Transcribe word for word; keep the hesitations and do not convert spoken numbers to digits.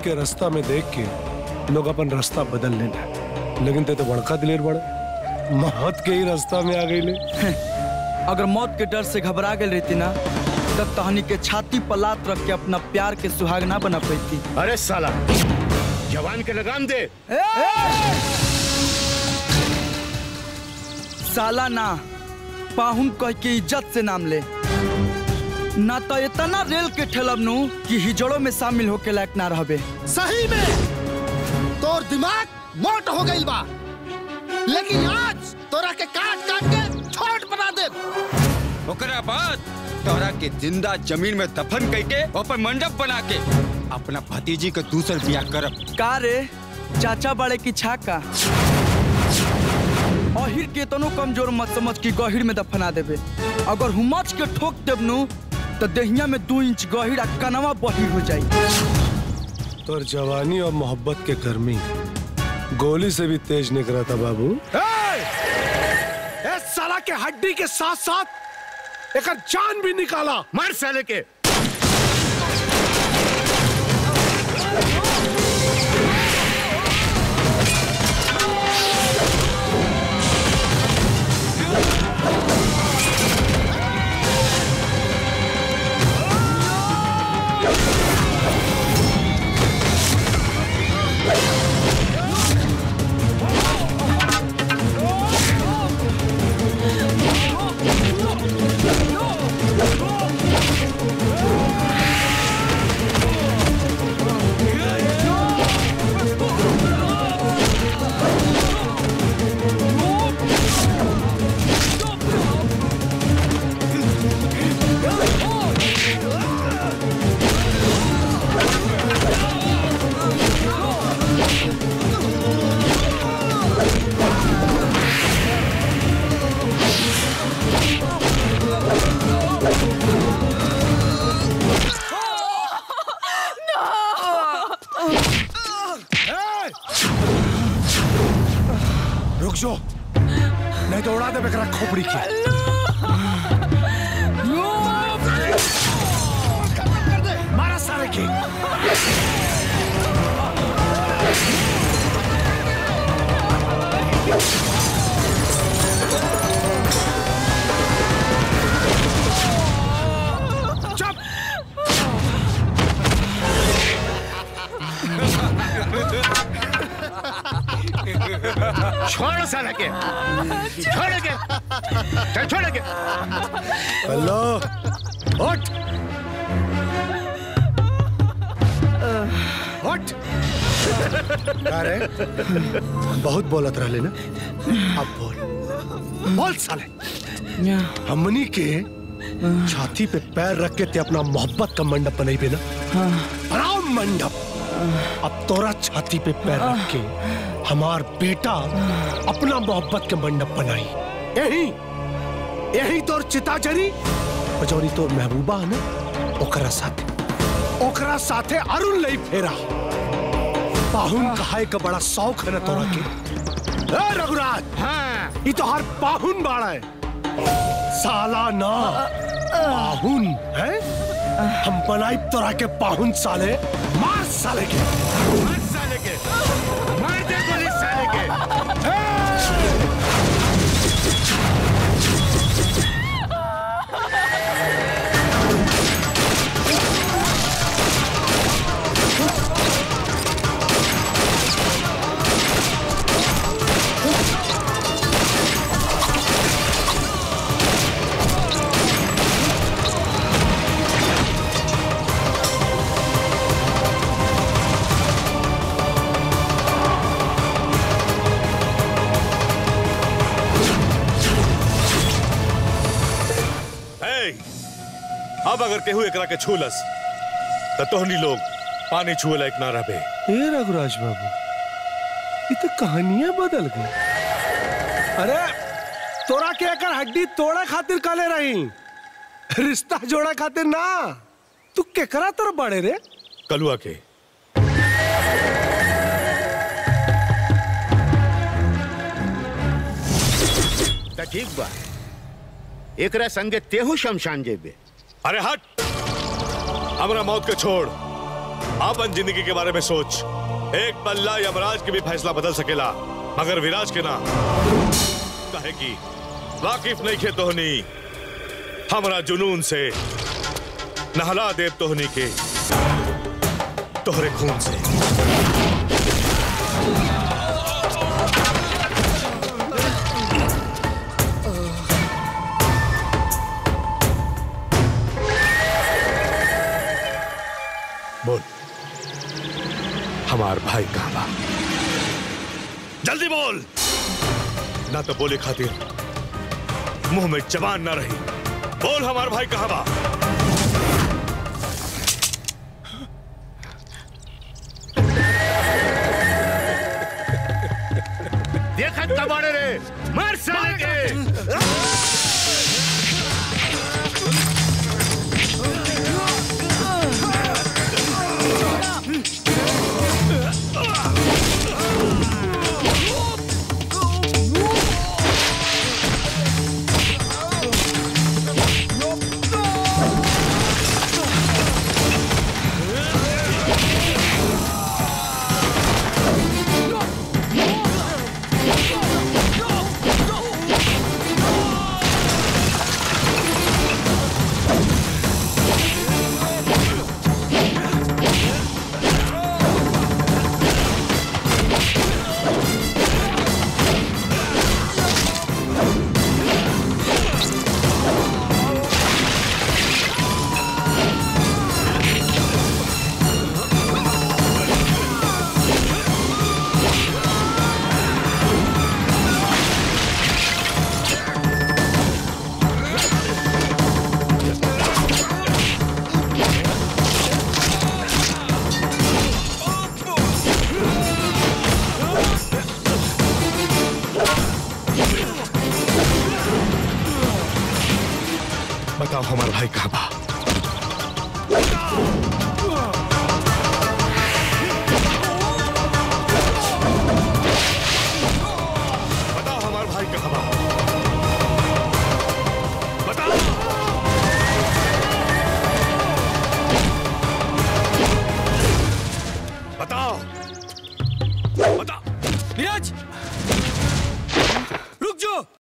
के रास्ता में देख के लोग अपन रास्ता बदल लेना, लेकिन ते तो बड़का दिलेर बड़ा मौत के ही रास्ता में आ गई ले। अगर मौत के डर से घबरा गई रहती ना तब तहनी के छाती पर लात रख के अपना प्यार के सुहाग ना बना पाती। अरे साला जवान के लगाम दे। ए! साला ना पाहुन कह के इज्जत से नाम ले, ना तो इतना रेल के ठेलब नू कि हिजड़ों में शामिल होके लायक ना रहबे। सही में तोर दिमाग मोट हो गई बा, लेकिन आज तोरा के काट काट के छोट बना दे। ओकरा बाद तोरा के जिंदा जमीन में दफन करके ऊपर मंडप बना के अपना भतीजी के दूसर ब्याह करब। का रे चाचा बड़े की छाका अहिर के तनो कमजोर मत समझ की गहिर में दफना देबे। अगर हुमच के ठोक देबनू तो देहिया में दो इंच गहिर आ कनवा बहिर हो जाई। तोर जवानी और मोहब्बत के गर्मी गोली से भी तेज निकला था बाबू। इस साला के हड्डी के साथ साथ एक जान भी निकाला। मार साले के। रुक जो, नहीं तो उड़ा दे बेकरा खोपड़ी की। मारा सारे की। चुप। छोड़ साले के, छोड़ के, चल छोड़ के। हेलो, उठ, उठ। अरे बहुत बोलत रहले ना, अब बोल, बोल साले। हमनी के छाती पे पैर रख के ते अपना मोहब्बत का मंडप बनाई पे ना। बनाओ मंडप। अब तोरा छाती पे पैर रख के हमार बेटा अपना मोहब्बत के मंडप बनाई। यही यही तोर चिता जरी जौनी तोर महबूबा है ना, ओकरा साथे ओकरा साथे अरुण लई फेरा। पाहुन कहाए का बड़ा शौक है ना तोरा के। ए रघुराज, हाँ, ये तो हर पाहुन बाड़ा है, साला ना पाहुन है। हम बनाई तोरा के पाहुन साले। मार साले के, मार साले के, मार दे गोली साले के। अब अगर केहू एकरा के छूलस तो तोहनी लोग पानी छुए लायक ना रहे। ए रघुराज बाबू, ये तो कहानियां बदल गई। अरे तोरा के एकर हड्डी तोड़ा खातिर काले रही, रिश्ता जोड़ा खातिर ना। तू केकरा तरफ बढ़े रे? कलुआ के। तो ठीक बा, एकरा संगे तेहू शमशान जेबे। अरे हट, हमरा मौत के छोड़। अपन जिंदगी के बारे में सोच। एक पल्ला यमराज के भी फैसला बदल सकेला, मगर विराज के ना। कहे कि वाकिफ नहीं खे तोहनी हमरा जुनून से, नहला देव तोहनी के तोहरे खून से। बोल, हमार भाई कहाँ बा? जल्दी बोल, ना तो बोले खातिर मुंह में जबान ना रही। बोल, हमार भाई कहाँ बा? देखत कबाड़े रे, मार साले के। बताओ, हमारा भाई कहाँ बा? बताओ, हमारा भाई कहाँ बा?